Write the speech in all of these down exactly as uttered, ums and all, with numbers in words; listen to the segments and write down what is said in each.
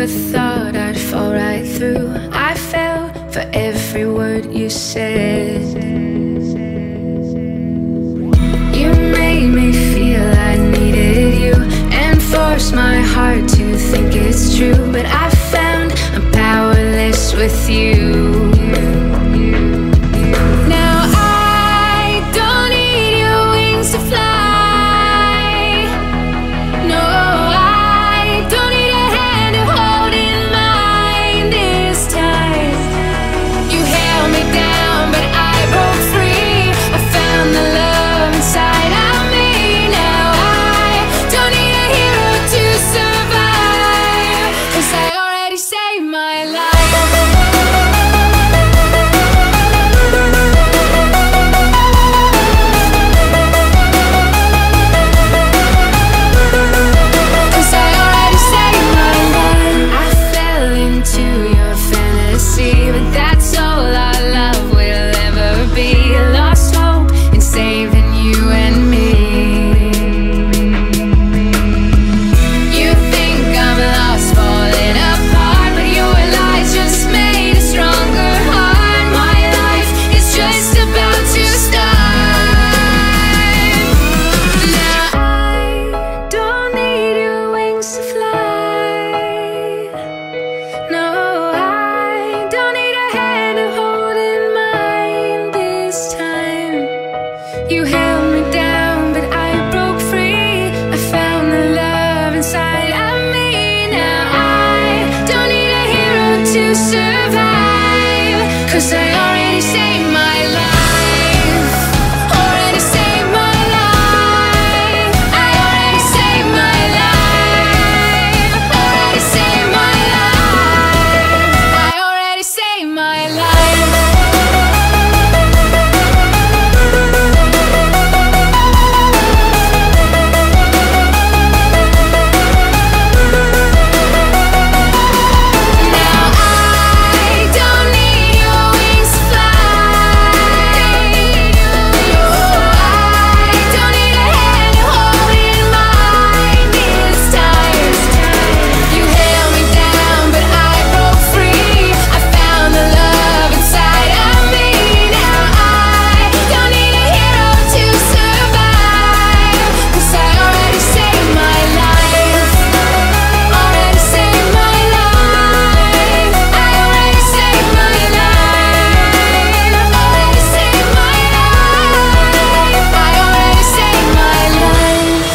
never thought I'd fall right through. I fell for every word you said. You made me feel I needed you and forced my heart to think it's true. But I found I'm powerless with you.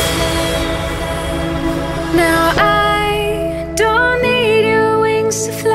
Now I don't need your wings to fly.